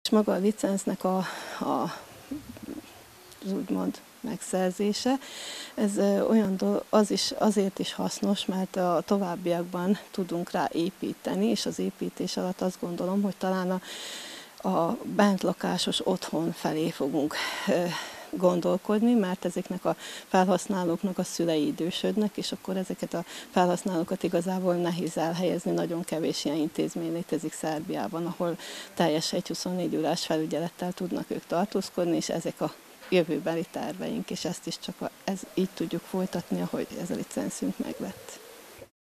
És maga a licencnek az úgymond megszerzése, ez azért is hasznos, mert a továbbiakban tudunk rá építeni, és az építés alatt azt gondolom, hogy talán a bentlakásos otthon felé fogunk gondolkodni, mert ezeknek a felhasználóknak a szülei idősödnek, és akkor ezeket a felhasználókat igazából nehéz elhelyezni. Nagyon kevés ilyen intézmény létezik Szerbiában, ahol teljes egy 24 órás felügyelettel tudnak ők tartózkodni, és ezek a jövőbeli terveink, és ezt is csak így tudjuk folytatni, ahogy ez a licenszünk meglett.